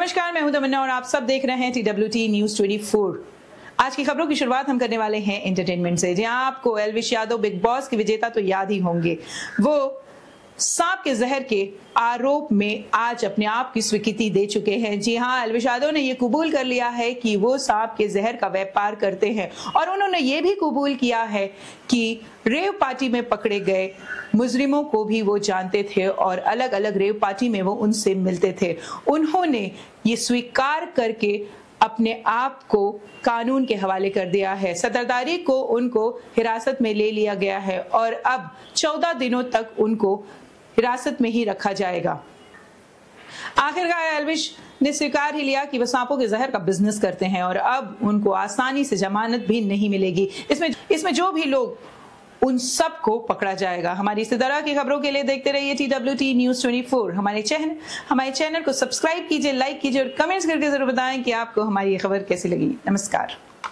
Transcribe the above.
नमस्कार, मैं हूं तमन्ना और आप सब देख रहे हैं TWT न्यूज 24। आज की खबरों की शुरुआत हम करने वाले हैं एंटरटेनमेंट से, जहां आपको एल्विश यादव बिग बॉस के विजेता तो याद ही होंगे। वो सांप के जहर के आरोप में आज अपने आप की स्वीकृति दे चुके हैं। जी हां, एल्विश यादव ने ये कबूल कर लिया है कि वो सांप के जहर का व्यापार करते हैं और उन्होंने ये भी कबूल किया है कि रेव पार्टी में पकड़े गए मुजरिमों को भी वो जानते थे और अलग अलग रेव पार्टी में वो उनसे मिलते थे। उन्होंने ये स्वीकार करके अपने आप को कानून के हवाले कर दिया है। 17 तारीख को उनको हिरासत में ले लिया गया है और अब 14 दिनों तक उनको हिरासत में ही रखा जाएगा। आखिरकार एल्विश ने स्वीकार ही लिया कि वह सांपों के जहर का बिजनेस करते हैं और अब उनको आसानी से जमानत भी नहीं मिलेगी। इसमें जो भी लोग, उन सबको पकड़ा जाएगा। हमारी इसी तरह की खबरों के लिए देखते रहिए TWT न्यूज 24। हमारे चैनल को सब्सक्राइब कीजिए, लाइक कीजिए और कमेंट्स करके जरूर बताएं कि आपको हमारी ये खबर कैसी लगी। नमस्कार।